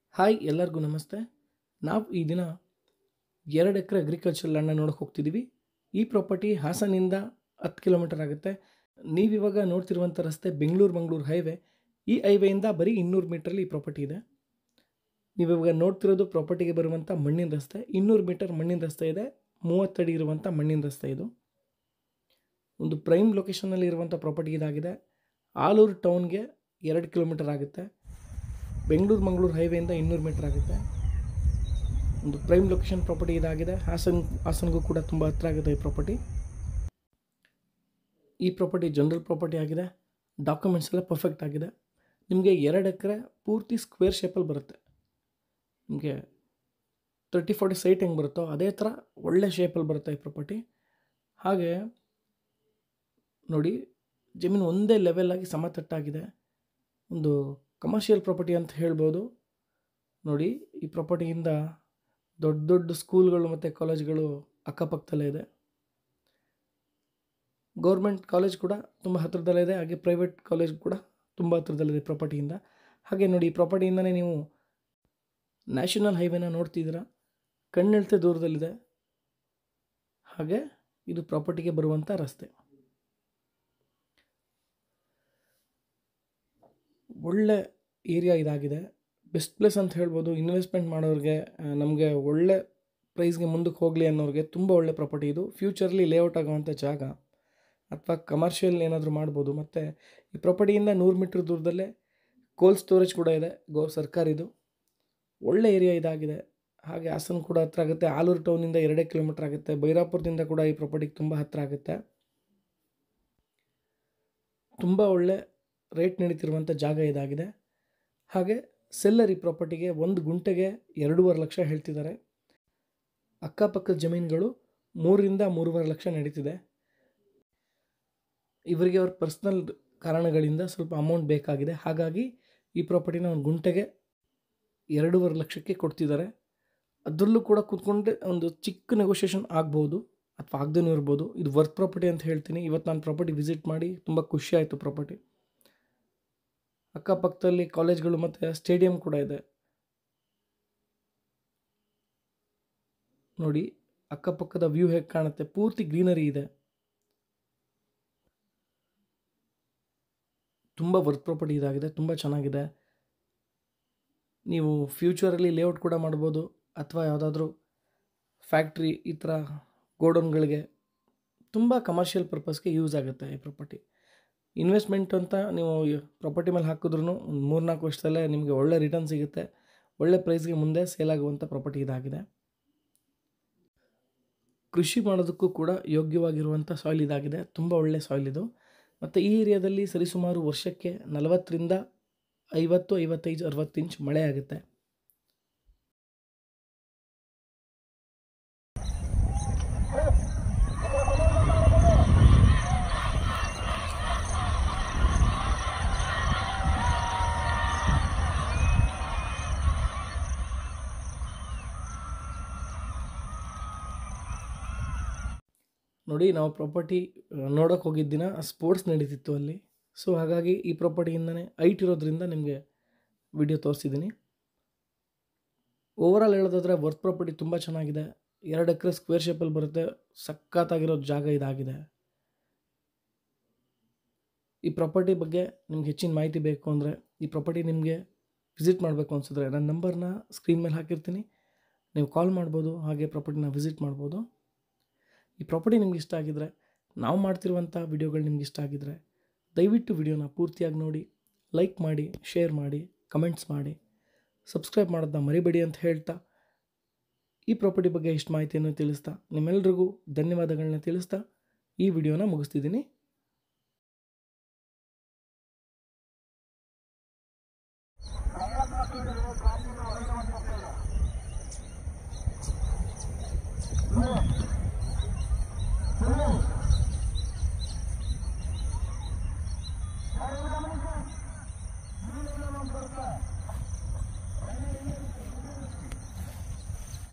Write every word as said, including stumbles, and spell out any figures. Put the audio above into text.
Hi ಎಲ್ಲರಿಗೂ ನಮಸ್ತೆ. ನಾವು ಈ ದಿನ ಎರಡು ಎಕರೆ ಅಗ್ರಿಕಲ್ಚರ್ ಲ್ಯಾಂಡ್ನ ನೋಡೋಕೆ ಹೋಗ್ತಿದ್ದೀವಿ. ಈ ಪ್ರಾಪರ್ಟಿ ಹಾಸನಿಂದ ಹತ್ತು ಕಿಲೋಮೀಟರ್ ಆಗುತ್ತೆ. ನೀವಿವಾಗ ನೋಡ್ತಿರುವಂಥ ರಸ್ತೆ ಬೆಂಗಳೂರು ಮಂಗಳೂರು ಹೈವೇ. ಈ ಹೈವೇಯಿಂದ ಬರೀ ಇನ್ನೂರು ಮೀಟ್ರಲ್ಲಿ ಈ ಪ್ರಾಪರ್ಟಿ ಇದೆ. ನೀವಿವಾಗ ನೋಡ್ತಿರೋದು ಪ್ರಾಪರ್ಟಿಗೆ ಬರುವಂಥ ಮಣ್ಣಿನ ರಸ್ತೆ. ಇನ್ನೂರು ಮೀಟರ್ ಮಣ್ಣಿನ ರಸ್ತೆ ಇದೆ. ಮೂವತ್ತಡಿ ಇರುವಂಥ ಮಣ್ಣಿನ ರಸ್ತೆ ಇದು. ಒಂದು ಪ್ರೈಮ್ ಲೊಕೇಶನ್ನಲ್ಲಿ ಇರುವಂಥ ಪ್ರಾಪರ್ಟಿ ಇದಾಗಿದೆ. ಆಲೂರು ಟೌನ್ಗೆ ಎರಡು ಕಿಲೋಮೀಟರ್ ಆಗುತ್ತೆ. ಬೆಂಗಳೂರು ಮಂಗಳೂರು ಹೈವೇಯಿಂದ ಇನ್ನೂರು ಮೀಟರ್ ಆಗುತ್ತೆ. ಒಂದು ಪ್ರೈಮ್ ಲೊಕೇಶನ್ ಪ್ರಾಪರ್ಟಿ ಇದಾಗಿದೆ. ಹಾಸನ್ ಹಾಸನ್ಗೂ ಕೂಡ ತುಂಬ ಹತ್ತಿರ ಆಗುತ್ತೆ ಈ ಪ್ರಾಪರ್ಟಿ. ಈ ಪ್ರಾಪರ್ಟಿ ಜನರಲ್ ಪ್ರಾಪರ್ಟಿ ಆಗಿದೆ. ಡಾಕ್ಯುಮೆಂಟ್ಸ್ ಎಲ್ಲ ಪರ್ಫೆಕ್ಟ್ ಆಗಿದೆ. ನಿಮಗೆ ಎರಡು ಎಕರೆ ಪೂರ್ತಿ ಸ್ಕ್ವೇರ್ ಶೇಪಲ್ಲಿ ಬರುತ್ತೆ. ನಿಮಗೆ ತರ್ಟಿ ಫಾರ್ಟಿ ಸೈಟ್ ಹೆಂಗೆ ಬರುತ್ತೋ ಅದೇ ಥರ ಒಳ್ಳೆ ಶೇಪಲ್ಲಿ ಬರುತ್ತೆ ಈ ಪ್ರಾಪರ್ಟಿ. ಹಾಗೆ ನೋಡಿ, ಜಮೀನು ಒಂದೇ ಲೆವೆಲಾಗಿ ಸಮತಟ್ಟಾಗಿದೆ. ಒಂದು ಕಮರ್ಷಿಯಲ್ ಪ್ರಾಪರ್ಟಿ ಅಂತ ಹೇಳ್ಬೋದು. ನೋಡಿ, ಈ ಪ್ರಾಪರ್ಟಿಯಿಂದ ದೊಡ್ಡ ದೊಡ್ಡ ಸ್ಕೂಲ್ಗಳು ಮತ್ತು ಕಾಲೇಜ್ಗಳು ಅಕ್ಕಪಕ್ಕದಲ್ಲೇ ಇದೆ. ಗೌರ್ಮೆಂಟ್ ಕಾಲೇಜ್ ಕೂಡ ತುಂಬ ಹತ್ತಿರದಲ್ಲೇ ಇದೆ. ಹಾಗೆ ಪ್ರೈವೇಟ್ ಕಾಲೇಜ್ ಕೂಡ ತುಂಬ ಹತ್ತಿರದಲ್ಲಿದೆ ಪ್ರಾಪರ್ಟಿಯಿಂದ. ಹಾಗೆ ನೋಡಿ, ಈ ಪ್ರಾಪರ್ಟಿಯಿಂದನೇ ನೀವು ನ್ಯಾಷನಲ್ ಹೈವೇನ ನೋಡ್ತಿದ್ದೀರಾ, ಕಣ್ಣೆಳ್ತೆ ದೂರದಲ್ಲಿದೆ. ಹಾಗೆ ಇದು ಪ್ರಾಪರ್ಟಿಗೆ ಬರುವಂಥ ರಸ್ತೆ. ಒಳ್ಳೆ ಏರಿಯಾ ಇದಾಗಿದೆ. ಬೆಸ್ಟ್ ಪ್ಲೇಸ್ ಅಂತ ಹೇಳ್ಬೋದು. ಇನ್ವೆಸ್ಟ್ಮೆಂಟ್ ಮಾಡೋರಿಗೆ, ನಮಗೆ ಒಳ್ಳೆ ಪ್ರೈಸ್ಗೆ ಮುಂದಕ್ಕೆ ಹೋಗಲಿ ಅನ್ನೋರಿಗೆ ತುಂಬ ಒಳ್ಳೆ ಪ್ರಾಪರ್ಟಿ ಇದು. ಫ್ಯೂಚರ್ಲಿ ಲೇಔಟ್ ಆಗುವಂಥ ಜಾಗ ಅಥವಾ ಕಮರ್ಷಿಯಲ್ ಏನಾದರೂ ಮಾಡ್ಬೋದು. ಮತ್ತು ಈ ಪ್ರಾಪರ್ಟಿಯಿಂದ ನೂರು ಮೀಟ್ರ್ ದೂರದಲ್ಲೇ ಕೋಲ್ಡ್ ಸ್ಟೋರೇಜ್ ಕೂಡ ಇದೆ, ಗೋ ಸರ್ಕಾರಿದು. ಒಳ್ಳೆ ಏರಿಯಾ ಇದಾಗಿದೆ. ಹಾಗೆ ಹಾಸನ ಕೂಡ ಹತ್ತಿರ ಆಗುತ್ತೆ. ಆಲೂರು ಟೌನಿಂದ ಎರಡೇ ಕಿಲೋಮೀಟ್ರ್ ಆಗುತ್ತೆ. ಬೈರಾಪುರದಿಂದ ಕೂಡ ಈ ಪ್ರಾಪರ್ಟಿಗೆ ತುಂಬ ಹತ್ತಿರ ಆಗುತ್ತೆ. ತುಂಬ ಒಳ್ಳೆ ರೇಟ್ ನಡೀತಿರುವಂಥ ಜಾಗ ಇದಾಗಿದೆ. ಹಾಗೆ ಸೆಲ್ಲರ್ ಈ ಪ್ರಾಪರ್ಟಿಗೆ ಒಂದು ಗುಂಟೆಗೆ ಎರಡೂವರೆ ಲಕ್ಷ ಹೇಳ್ತಿದ್ದಾರೆ. ಅಕ್ಕಪಕ್ಕದ ಜಮೀನುಗಳು ಮೂರರಿಂದ ಮೂರುವರೆ ಲಕ್ಷ ನಡೀತಿದೆ. ಇವರಿಗೆ ಅವ್ರ ಪರ್ಸ್ನಲ್ ಕಾರಣಗಳಿಂದ ಸ್ವಲ್ಪ ಅಮೌಂಟ್ ಬೇಕಾಗಿದೆ. ಹಾಗಾಗಿ ಈ ಪ್ರಾಪರ್ಟಿನ ಒಂದು ಗುಂಟೆಗೆ ಎರಡೂವರೆ ಲಕ್ಷಕ್ಕೆ ಕೊಡ್ತಿದ್ದಾರೆ. ಅದರಲ್ಲೂ ಕೂಡ ಕೂತ್ಕೊಂಡ್ರೆ ಒಂದು ಚಿಕ್ಕ ನೆಗೋಷಿಯೇಷನ್ ಆಗ್ಬೋದು ಅಥವಾ ಆಗದೇನೂ ಇರ್ಬೋದು. ಇದು ವರ್ತ್ ಪ್ರಾಪರ್ಟಿ ಅಂತ ಹೇಳ್ತೀನಿ. ಇವತ್ತು ನಾನು ಪ್ರಾಪರ್ಟಿ ವಿಸಿಟ್ ಮಾಡಿ ತುಂಬ ಖುಷಿ ಆಯಿತು. ಪ್ರಾಪರ್ಟಿ ಅಕ್ಕಪಕ್ಕದಲ್ಲಿ ಕಾಲೇಜ್ಗಳು ಮತ್ತು ಸ್ಟೇಡಿಯಂ ಕೂಡ ಇದೆ. ನೋಡಿ, ಅಕ್ಕಪಕ್ಕದ ವ್ಯೂ ಹೇಗೆ ಕಾಣುತ್ತೆ. ಪೂರ್ತಿ ಗ್ರೀನರಿ ಇದೆ. ತುಂಬ ವರ್ತ್ ಪ್ರಾಪರ್ಟಿ ಇದಾಗಿದೆ. ತುಂಬ ಚೆನ್ನಾಗಿದೆ. ನೀವು ಫ್ಯೂಚರಲ್ಲಿ ಲೇಔಟ್ ಕೂಡ ಮಾಡ್ಬೋದು ಅಥವಾ ಯಾವುದಾದ್ರೂ ಫ್ಯಾಕ್ಟ್ರಿ ಈ ಥರ ಗೋಡೌನ್ಗಳಿಗೆ ತುಂಬ ಕಮರ್ಷಿಯಲ್ ಪರ್ಪಸ್ಗೆ ಯೂಸ್ ಆಗುತ್ತೆ ಈ ಪ್ರಾಪರ್ಟಿ. ಇನ್ವೆಸ್ಟ್ಮೆಂಟ್ ಅಂತ ನೀವು ಪ್ರಾಪರ್ಟಿ ಮೇಲೆ ಹಾಕಿದ್ರೂ ಒಂದು ಮೂರು ನಾಲ್ಕು ವರ್ಷದಲ್ಲೇ ನಿಮಗೆ ಒಳ್ಳೆ ರಿಟರ್ನ್ ಸಿಗುತ್ತೆ. ಒಳ್ಳೆ ಪ್ರೈಸ್ಗೆ ಮುಂದೆ ಸೇಲ್ ಆಗುವಂಥ ಪ್ರಾಪರ್ಟಿ ಇದಾಗಿದೆ. ಕೃಷಿ ಮಾಡೋದಕ್ಕೂ ಕೂಡ ಯೋಗ್ಯವಾಗಿರುವಂಥ ಸಾಯಿಲ್ ಇದಾಗಿದೆ. ತುಂಬ ಒಳ್ಳೆ ಸಾಯಿಲ್ ಇದು. ಮತ್ತು ಈ ಏರಿಯಾದಲ್ಲಿ ಸರಿಸುಮಾರು ವರ್ಷಕ್ಕೆ ನಲವತ್ತರಿಂದ ಐವತ್ತು ಐವತ್ತೈದು ಅರವತ್ತು ಇಂಚ್ ಮಳೆ ಆಗುತ್ತೆ. ನೋಡಿ, ನಾವು ಪ್ರಾಪರ್ಟಿ ನೋಡೋಕೆ ಹೋಗಿದ್ದ ದಿನ ಸ್ಪೋರ್ಟ್ಸ್ ನಡೀತಿತ್ತು ಅಲ್ಲಿ. ಸೊ ಹಾಗಾಗಿ ಈ ಪ್ರಾಪರ್ಟಿಯಿಂದನೇ ಹೈಟ್ ಇರೋದ್ರಿಂದ ನಿಮಗೆ ವಿಡಿಯೋ ತೋರಿಸಿದ್ದೀನಿ. ಓವರಾಲ್ ಹೇಳೋದಾದರೆ ವರ್ತ್ ಪ್ರಾಪರ್ಟಿ ತುಂಬ ಚೆನ್ನಾಗಿದೆ. ಎರಡು ಎಕರೆ ಸ್ಕ್ವೇರ್ ಶೇಪಲ್ಲಿ ಬರುತ್ತೆ. ಸಖತ್ತಾಗಿರೋ ಜಾಗ ಇದಾಗಿದೆ. ಈ ಪ್ರಾಪರ್ಟಿ ಬಗ್ಗೆ ನಿಮ್ಗೆ ಹೆಚ್ಚಿನ ಮಾಹಿತಿ ಬೇಕು ಅಂದರೆ, ಈ ಪ್ರಾಪರ್ಟಿ ನಿಮಗೆ ವಿಸಿಟ್ ಮಾಡಬೇಕು ಅನಿಸಿದ್ರೆ ನನ್ನ ನಂಬರ್ನ ಸ್ಕ್ರೀನ್ ಮೇಲೆ ಹಾಕಿರ್ತೀನಿ. ನೀವು ಕಾಲ್ ಮಾಡ್ಬೋದು. ಹಾಗೆ ಪ್ರಾಪರ್ಟಿನ ವಿಸಿಟ್ ಮಾಡ್ಬೋದು. ಈ ಪ್ರಾಪರ್ಟಿ ನಿಮ್ಗೆ ಇಷ್ಟ ಆಗಿದ್ರೆ, ನಾವು ಮಾಡ್ತಿರುವಂಥ ವಿಡಿಯೋಗಳು ನಿಮ್ಗೆ ಇಷ್ಟ ಆಗಿದ್ರೆ ದಯವಿಟ್ಟು ವಿಡಿಯೋನ ಪೂರ್ತಿಯಾಗಿ ನೋಡಿ, ಲೈಕ್ ಮಾಡಿ, ಶೇರ್ ಮಾಡಿ, ಕಮೆಂಟ್ಸ್ ಮಾಡಿ, ಸಬ್ಸ್ಕ್ರೈಬ್ ಮಾಡೋದನ್ನ ಮರಿಬೇಡಿ ಅಂತ ಹೇಳ್ತಾ, ಈ ಪ್ರಾಪರ್ಟಿ ಬಗ್ಗೆ ಇಷ್ಟು ಮಾಹಿತಿಯನ್ನು ತಿಳಿಸ್ತಾ ನಿಮ್ಮೆಲ್ಲರಿಗೂ ಧನ್ಯವಾದಗಳನ್ನ ತಿಳಿಸ್ತಾ ಈ ವಿಡಿಯೋನ ಮುಗಿಸ್ತಿದ್ದೀನಿ.